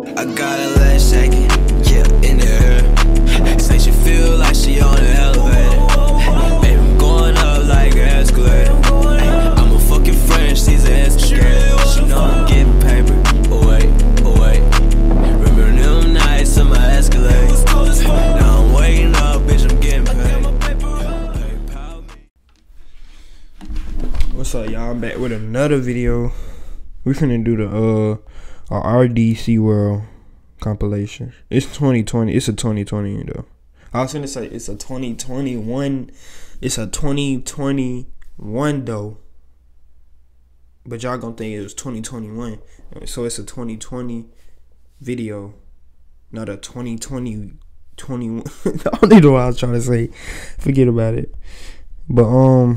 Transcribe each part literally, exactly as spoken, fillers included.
I got a leg shaking, yeah, in the air. Say she feel like she on the elevator. Baby, I'm going up like an escalator. I'm a fucking friend, she's an escalator. She know I'm getting paper. Oh wait, oh wait. Remember them nights on my escalators. Now I'm waking up, bitch, I'm getting paid. What's up, y'all? I'm back with another video. We finna do the uh our R D C World compilation. It's twenty twenty. It's a twenty twenty though. I was finna say it's a twenty twenty-one. It's a twenty twenty-one though. But y'all gonna think it was twenty twenty-one. So it's a twenty twenty video, not a twenty twenty twenty-one. I don't even know what I was trying to say. Forget about it. But um.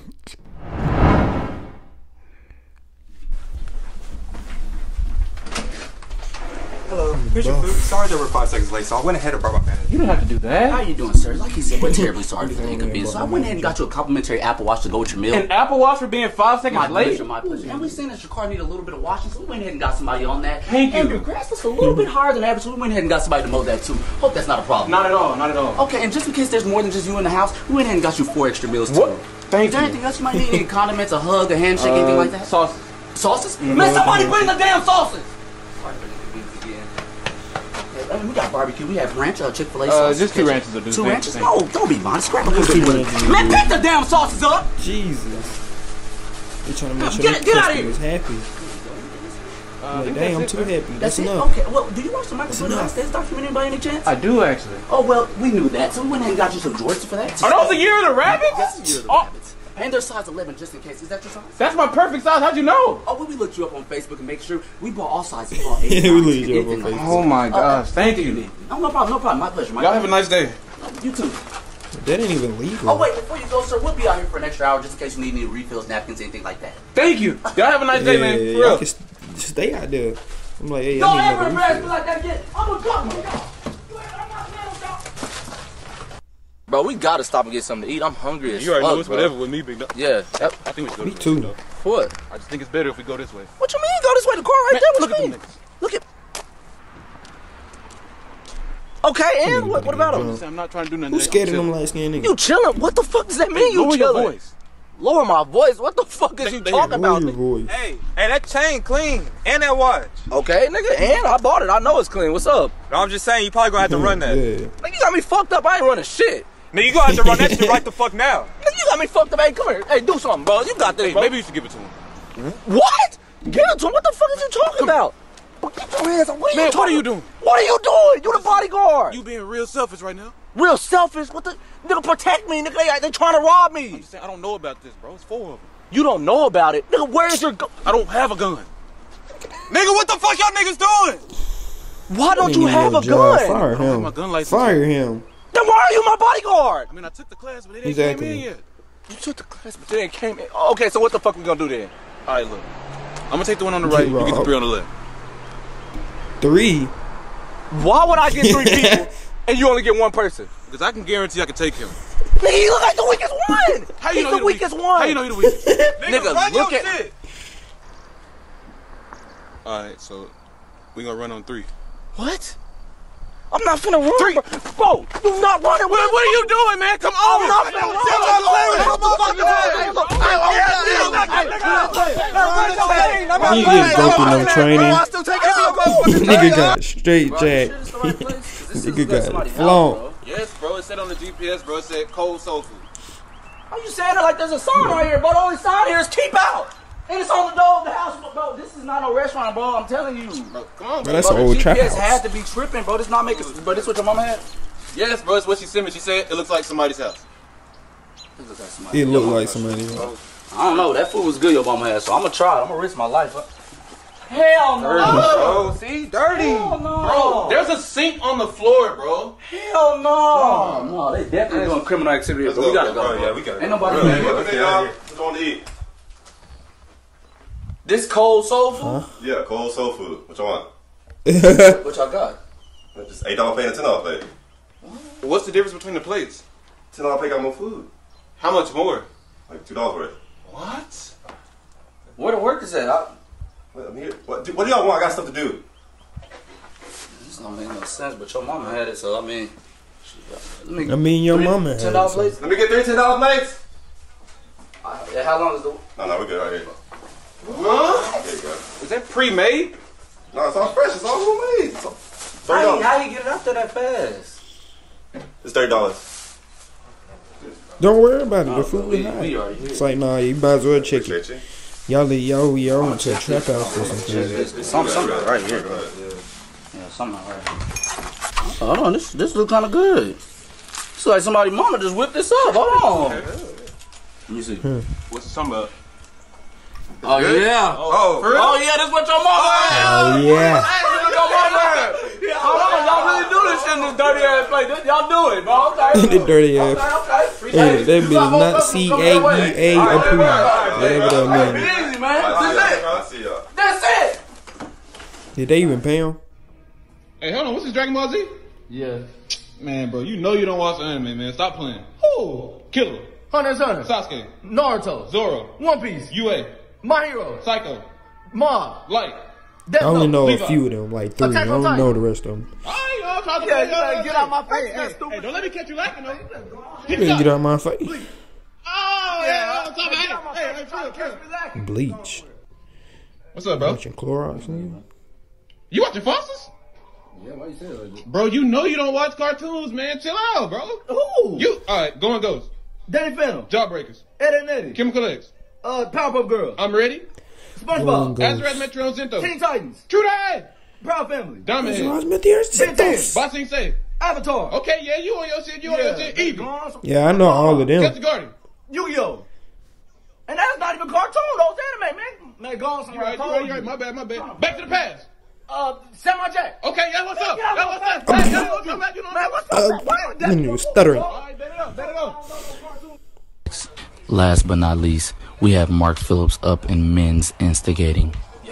Here's your food. Sorry there were five seconds late, so I went ahead and brought my bag. You don't have to do that. How you doing, sir? Like he said, we're terribly sorry for the inconvenience. So I went ahead and got you a complimentary Apple Watch to go with your meal. An Apple Watch for being five seconds my late? Pleasure, my pleasure. And we seen that your car needed a little bit of washing, so we went ahead and got somebody on that. Thank you. And your grass was a little bit higher than average, so we went ahead and got somebody to mow that too. Hope that's not a problem. Not at all, not at all. Okay, and just in case there's more than just you in the house, we went ahead and got you four extra meals too. What? Thank Is there you. anything else you might need? Any condiments, a hug, a handshake, anything Uh, like that? Sauces. Sauces? Man, somebody put in the damn sauces! I mean, we got barbecue. We have ranch, uh, Chick-fil-A Uh, sauce. just two ranches will do. Two Thank ranches? you. No, don't be modest. Scrap a little bit with it. Man, pick the damn sauces up! Jesus. They trying to make sure Get- the get out of here. customers happy. Uh, Like, damn, I'm too happy. That's That's it? enough. Okay, well, do you watch the Michael Jordan enough. Last Dance documentary by any chance? I do actually. Oh, well, we knew that, so we went ahead and got you some Jordans for that. Are those the Year of the Rabbits? That's the Year of the Oh, Rabbits. And they're size eleven, just in case. Is that your size? that's my perfect size. How'd you know? Oh, well, we looked you up on Facebook and make sure we bought all sizes. We bought eight, Yeah, we nine, looked you up on anything like Facebook. that. Oh my Uh, gosh, thank you. No, no problem, no problem. My pleasure. My Y'all have a pleasure. nice day. You too. That ain't even legal. Oh, wait, before you go, sir, we'll be out here for an extra hour just in case you need any refills, napkins, anything like that. Thank you. Y'all have a nice day, yeah, man. For y'all real. can st stay out there. I'm like, hey, Don't I need ever another embarrass me refill. like that again. I'm gonna drop you, y'all. Bro, we gotta stop and get something to eat. I'm hungry as You already fuck, know it's bro. whatever with me, big dog. Yeah. Yep. I think we should go Me this too. way, though. What? I just think it's better if we go this way. What you mean? Go this way. The car right Man, there. What look you at mean? them niggas. Look at. Okay, and what, what about I'm them? just saying, I'm not trying to do nothing. Who's today. scared of I'm them chilling. light skinned niggas? You chilling? What the fuck does that mean? You Lower your chilling? voice. Lower my voice. What the fuck is They- you they talking Lower about? your nigga? voice. Hey, hey, that chain clean, and that watch. Okay, nigga, and I bought it. I know it's clean. What's up? No, I'm just saying, you probably gonna have to run that. Yeah. Nigga, you got me fucked up. I ain't running shit. Nigga, you gonna have to run that shit right the fuck now. Nigga, you got me fucked up. Hey, come here. Hey, do something, bro. You got this, Hey, bro. maybe you should give it to him. What? Give it to him. What the fuck is you talking about? But get your hands up. What are Man, you what talking are you doing? What are you doing? You the bodyguard. You being real selfish right now. Real selfish. What the? Nigga, protect me. Nigga, they, they trying to rob I'm me. just saying, I don't know about this, bro. It's four of them. You don't know about it. Nigga, where's your gun? I don't have a gun. Nigga, what the fuck y'all niggas doing? Why don't you Ain't have no a job. gun? Fire I don't have him. my gun license. Fire him. Then why are you my bodyguard? I mean, I took the class, but it ain't Exactly. came in yet. You took the class, but they ain't came in. Okay, so what the fuck we gonna do then? All right, look. I'm gonna take the one on the right. You get the robbed. three on the left. Three. Why would I get three people and you only get one person? Because I can guarantee I can take him. Nigga, he look like the weakest one. How you He's know the he weakest weak- one. How you know he the weakest? Nigga, run look your at. shit. All right, so we gonna run on three. What? I'm not finna run. Three. Bro, you not running. What, what are you doing, man? Come I'm on. not finna run. He didn't go through no training. Nigga got straight jack. Nigga got flown. Yes, bro. It said on the G P S, bro. It said cold soul food. How you saying it like there's a sign right here, bro? The only sign here is keep out. And it's on the door of the house, bro. This is not no restaurant, bro. I'm telling you. Bro, come on, Bro, bro. that's Bro, an the old trap G P S had house. to be tripping, bro. This not making. Bro, this what your mama had? Yes, bro. It's what she sent me. She said it looks like somebody's house. This looks like somebody. It looked like somebody. I don't know. That food was good, your mama had, so I'm gonna try it. I'm gonna risk my life. Hell no. Bro, see? Dirty. Hell no. Bro, there's a sink on the floor, bro. Hell no. No, no, they definitely doing criminal activity. Let's But go, we gotta bro. go. Bro, yeah, we gotta Ain't go. nobody Bro, there. yeah, Okay, y'all. What's on to eat? This cold soul food? Yeah, cold soul food. What y'all want? What y'all got? Just eight dollar pay and a ten dollar pay. What's the difference between the plates? Ten dollar pay got more food. How much more? Like two dollars worth. What? Where the workers at? I, What, I'm here. What, do- what do y'all want? I got stuff to do. makes sense, but your mama had it, so I mean. Let me, I mean, your mama had ten dollar it. plates. Let me get three ten dollar plates. Uh, yeah, how long is the? No, no, we're good right here. Huh? There you go. Is that pre-made? No, it's all fresh. It's all homemade. It's all- thirty How, dollars. how you get it up there that fast? It's thirty dollars. Don't worry about it. The Oh, food we, is hot. we already here. It's like, nah, you might as well check it. Appreciate you. Y'all, y'all, y'all went to a trap house or something. It's, it's something, something right here. Yeah, something right here. Hold on, this this look kind of good. It's like somebody mama just whipped this up. Hold on. Let me see. What's the sum up? Oh yeah. Oh, for real? Oh yeah, this what your mama had. Oh, yeah. Hey, this what your mama had. Hold on, y'all really do this shit in this dirty ass place. This, y'all do it, bro. Okay. The dirty ass. Okay, okay. Hey, that bitch not C A E A approved. Whatever that Be means. easy, man. All right, That's it. I'll see y'all. That's it. Did they even pay him? Hey, hold on. What's this, Dragon Ball Z? Yeah. Man, bro, you know you don't watch anime, man. Stop playing. Who? Killer, Hunter x Hunter. Sasuke, Naruto. Zoro, One Piece. U A, My Hero. Psycho, Mob. Light. I only know a Levi. few of them, like three. I Attack on don't Titan. know the rest of them. Alright, y'all call the Yeah, play, you better y'all, get y'all. out my face. Hey, That's hey, stupid. hey, don't let me catch you lacking, though. Hit You the didn't shot. get out my face. Oh, yeah, oh, top, hey, hey, hey, chill, chill. Bleach. What's up, bro? Watching Clorox, nigga. You watching Fosters? Yeah, why you say that like that? Bro, you know you don't watch cartoons, man. Chill out, bro. Who? You, alright, Going Ghost, Danny Phantom. Jawbreakers, Ed and Eddie. Chemical X, Uh, Powerpuff Girls. I'm Ready, SpongeBob. Go. Azrath Metro Zento, Teen Titans. True That, Proud Family. Diamond Head, Ben ten. Boxing Safe. Avatar. Okay, yeah, you on your shit, you on your shit. Evil, Yeah, I know all of Catch them. the Guardian. Yu-Gi-Oh! And that's not even cartoon, those anime, man. Man, go on You somewhere. right, you right, you right. My bad, my bad. Back to the past. Uh, Samurai Jack. Okay, yeah, what's up? Yeah, Yeah, what's up? what's Hey, up? yeah, what's up? You know, Man, what's Uh, up? Why would that- you was stuttering. All right, bet it up, bet it up. Last but not least, we have Mark Phillips up in men's instigating.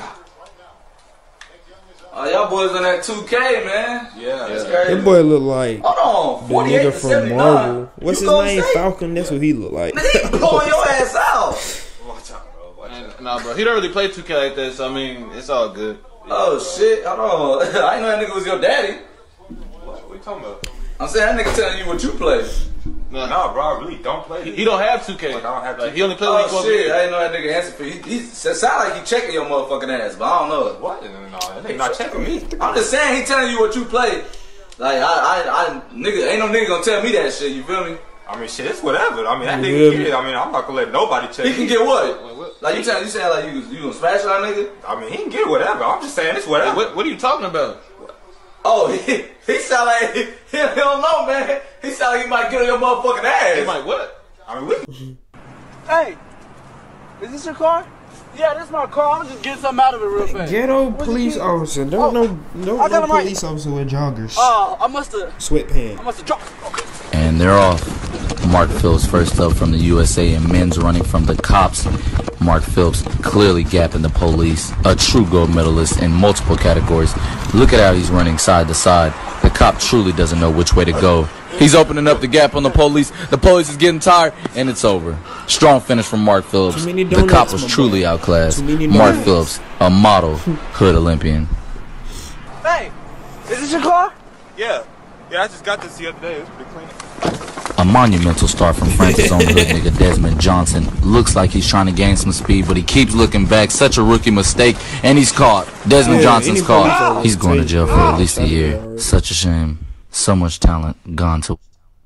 Oh, y'all boys on that two K, man. Yeah. That's crazy. That boy look like Hold on, the forty-eight nigga to from seventy-nine. Marvel. What's You his gonna name? say? Falcon. That's what he look like. Nigga, he blowing your ass out. Watch out, bro. Watch out. Nah, bro, he don't really play two K like that, so I mean, it's all good. Oh shit, hold on. I ain't know that nigga was your daddy. What you talking about? I'm saying that nigga telling you what you play. Nah, bro, I really don't play He, this. he don't have two K. Like, I don't have Like, two K. he only play Oh when he go over shit, here. I ain't know that nigga answer for you. He, he sound like he checking your motherfucking ass, but I don't know. What? No, no, no, that nigga not checking me. I'm just saying he telling you what you play. Like I, I, I, nigga, ain't no nigga gonna tell me that shit. You feel me? I mean, shit, it's whatever. I mean, that You nigga feel get me? it. I mean, I'm not gonna let nobody check He can me. get what? Wait, what? Like you saying, you saying like you, you gonna smash that nigga? I mean, he can get whatever. I'm just saying it's whatever. Hey, what, what are you talking about? Oh, he, he sound like he, he don't know, man. He sound like he might get on your motherfucking ass. He like, what? I mean, we Hey, is this your car? Yeah, this is my car. I'm just getting something out of it real fast. Ghetto police officer. Don't no no, I got no him police officer with joggers, Oh, I must have, sweatpants. I must have dropped. Okay. And they're off. Mark Phillips first up from the U S A and men's running from the cops. Mark Phillips clearly gapping the police, a true gold medalist in multiple categories. Look at how he's running side to side. The cop truly doesn't know which way to go. He's opening up the gap on the police. The police is getting tired, and it's over. Strong finish from Mark Phillips. Too many The donuts, cop was my truly boy. outclassed. Too many Mark donuts. Phillips, a model hood Olympian. Hey, is this your car? yeah, yeah. I just got this the other day. It was pretty clean. A monumental start from Francis' own hood nigga Desmond Johnson. Looks like he's trying to gain some speed, but he keeps looking back. Such a rookie mistake, and he's caught. Desmond Yeah, Johnson's any caught. police He's going to officer jail for at least a take- year. Such a shame. So much talent gone to.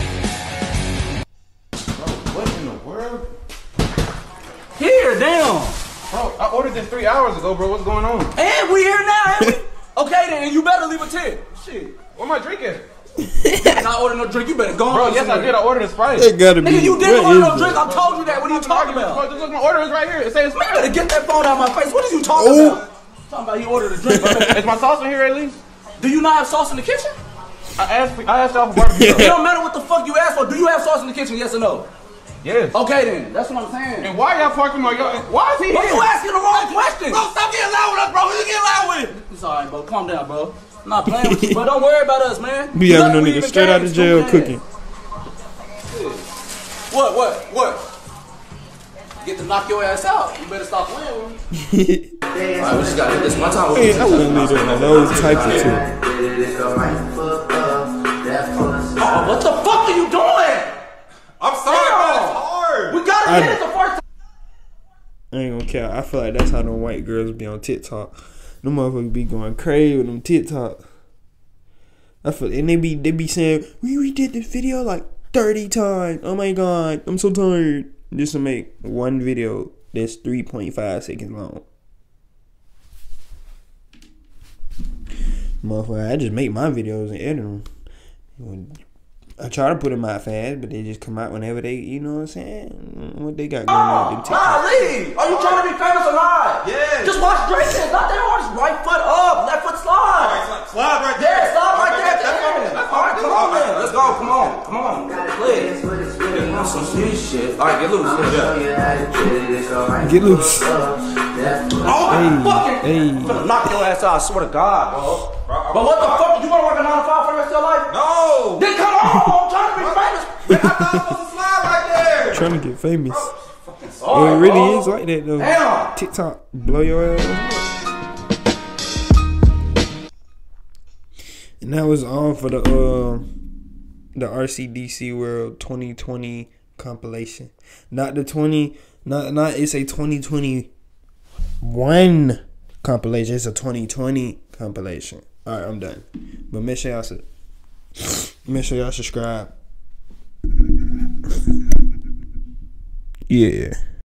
Here, damn. Bro, I ordered this three hours ago, bro. What's going on? And we here now, ain't we? Okay then, you better leave a tip. Shit. Where my drink at? Not order no drink. You better go on. Bro, yes, I did. I ordered a Sprite. It gotta be. Nigga, you what didn't order is no it? drink. I told you that. What are you talking Bro, about? just look, my order is right here. It says Man, you better get that phone out of my face. What are you talking Oh. about? Talking about he ordered a drink. Is my sauce in here at least? Do you not have sauce in the kitchen? I asked for, I asked y'all for barbecue. It don't matter what the fuck you asked for. Do you have sauce in the kitchen? Yes or no? Yes. Okay then. That's what I'm saying. And why y'all parking my y'all? Why is he Bro, here? you asking the wrong question. Bro, stop getting loud with us, bro. Who you getting loud with? It's alright, bro. Calm down, bro. I'm not playing with you, bro. Don't worry about us, man. Be having no Look, we nigga even straight out came of jail stupid cooking. ass. What? What? What? Get to knock your ass out. You better stop playing with me. Alright, we just gotta hit this one time. Hey, I wouldn't leave it on those type of two. Oh, what the fuck are you doing? I'm sorry, bro. It's hard. We gotta I hit it the first time. I ain't gonna care. I feel like that's how them white girls be on TikTok. Them motherfuckers be going crazy with them TikTok. I feel, and they be they be saying we redid this video like thirty times. Oh my god, I'm so tired. Just to make one video that's three point five seconds long. Motherfucker, I just make my videos and edit them. I try to put them out fast, but they just come out whenever they, you know what I'm saying? What they got going on with them TikTok. Nah, leave. Are you trying to be famous or not? Yeah. Just watch Drake. It's not that hard. Just right foot up, left foot slide. Slide, slide right there. Yeah, slide right there. That's all. All That's all. right, come on, man. Let's go. Come on. Come on. Please. Get on some sweet shit. All right, get loose. Yeah. Get loose. Oh, Hey, fucking. hey. I'm gonna knock your ass out. I swear to God, bro. But what the fuck? You wanna work a nine to five for the rest of your life? No. Then come on. I'm trying to be famous. Man, I thought I was supposed to slide right there. Trying to get famous. Sorry, It really bro. is like that though. Damn. TikTok blow your ass. And that was all for the uh, the R C D C World twenty twenty compilation. Not the twenty. Not not. It's a twenty twenty-one compilation. It's a twenty twenty compilation. All right, I'm done. But make sure y'all su- make sure y'all subscribe. Yeah.